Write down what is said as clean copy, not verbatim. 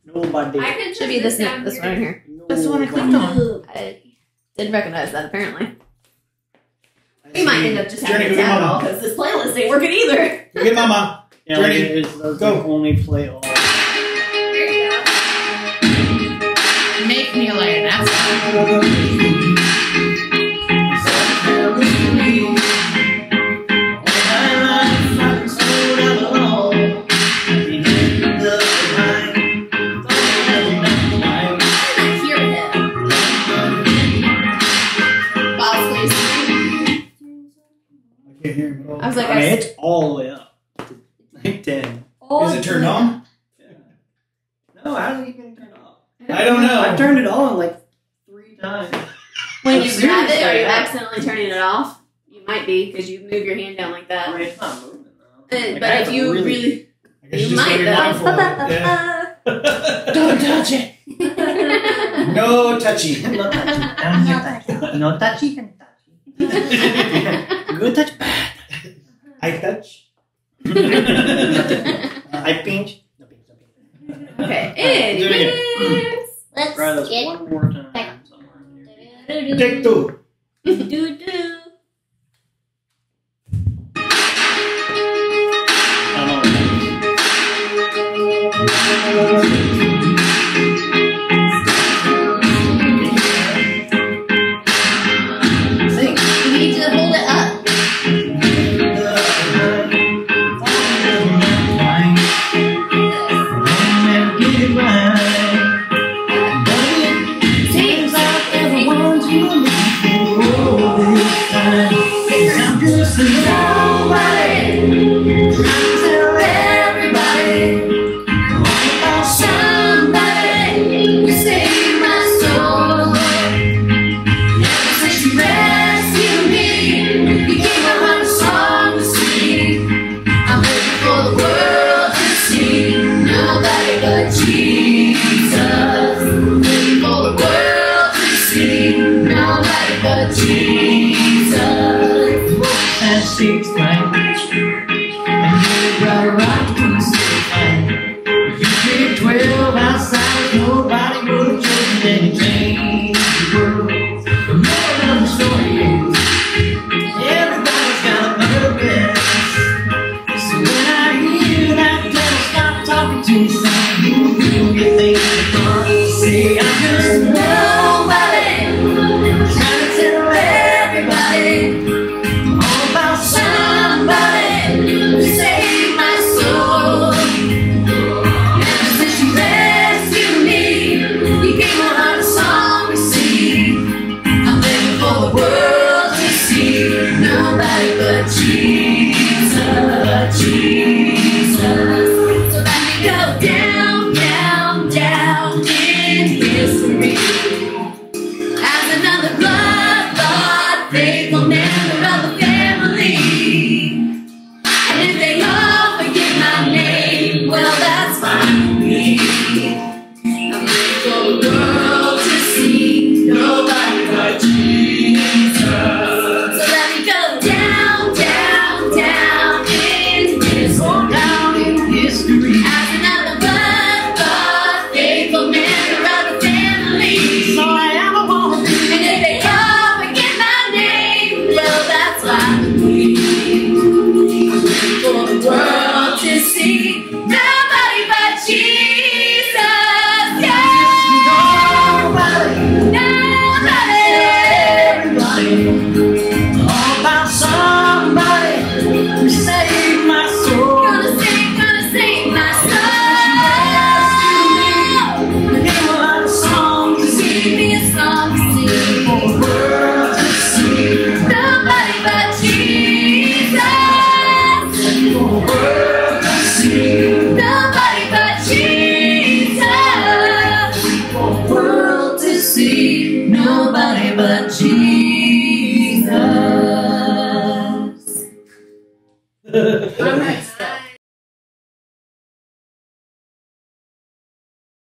Nobody. I could Should be this one right here. That's the one I clicked on. I didn't recognize that apparently. We might end up just having Journey, to go get tap Mama. because this playlist ain't working either. Go get Mama. Yeah, like Journey, it doesn't go. only play all. Here you go. Make me lay. That's I hear it. Pause, please. I can't hear him at all. I was like, I mean, it's all the way up to like 10. Is it turned on? No, how's it even turned off? I don't know. I've turned it on like 3 times. when you I'm grab it, serious, are you I have. accidentally turning it off? You might be because you move your hand down like I that. mean, it's not moving though. But Like, I have if to you really I guess you just might gotta be mindful of it. Yeah. Don't touch it. No touchy. No touchy. No touchy. Good touch, bad. I touch. I pinch. No pinch, no pinch. Okay, Do it again. Let's Try this get one more time. Somewhere in here. Take 2. do. Sing. You need to hold it up. Seems like everyone's I'm just a nobody. Trying to tell everybody about somebody who saved my soul. Ever since you rescued me, you gave my heart a song to sing. I'm ready for the world to see nobody but Jesus. Ready for the world to see nobody but Jesus. that speaks language, and you brought a rock to the city. You picked 12 outsiders, nobody would have chosen them to change the world. The moral of the story is, everybody's got a purpose. So when I hear that devil stop talking to me, saying you do your thing in the front, say I'm just Nobody trying to tell everybody all about somebody who saved my soul. Ever since you rescued me, you gave my heart a song to sing. I'm ready for the world to see nobody but Jesus, Jesus. So let me go down, down, down in history as another blood-bought, faithful member of the family. And if they all forget my name, well, that's fine with me. I'm ready for the world to see nobody but Jesus. So let me go down, down, down in history. down in history. As another blood-bought, faithful member of the family. So I am a woman. And if they all forget my name, well, that's why for the world to see nobody but Jesus. Yeah. Nobody. Everybody, all about somebody who saved my soul. Gonna sing my soul. Give me a lot of songs to sing Give me a song to sing. for the world to see. Nobody but Jesus. For the world to see. Nobody but Jesus. For the world to see. Nobody but Jesus.